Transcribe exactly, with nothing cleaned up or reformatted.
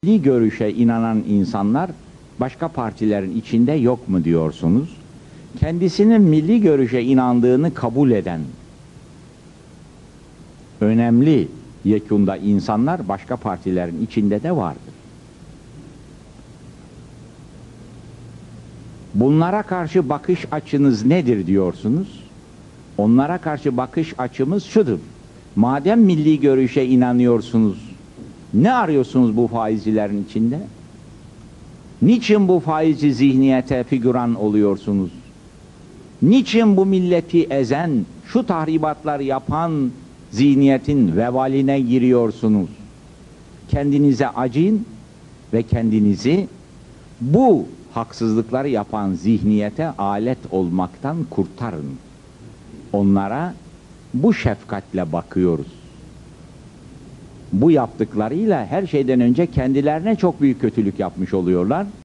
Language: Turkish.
Milli görüşe inanan insanlar başka partilerin içinde yok mu diyorsunuz? Kendisinin milli görüşe inandığını kabul eden önemli yekunda insanlar başka partilerin içinde de vardır. Bunlara karşı bakış açınız nedir diyorsunuz? Onlara karşı bakış açımız şudur: madem milli görüşe inanıyorsunuz, ne arıyorsunuz bu faizcilerin içinde? Niçin bu faizci zihniyete figüran oluyorsunuz? Niçin bu milleti ezen, şu tahribatları yapan zihniyetin vebaline giriyorsunuz? Kendinize acıyın ve kendinizi bu haksızlıkları yapan zihniyete alet olmaktan kurtarın. Onlara bu şefkatle bakıyoruz. Bu yaptıklarıyla her şeyden önce kendilerine çok büyük kötülük yapmış oluyorlar.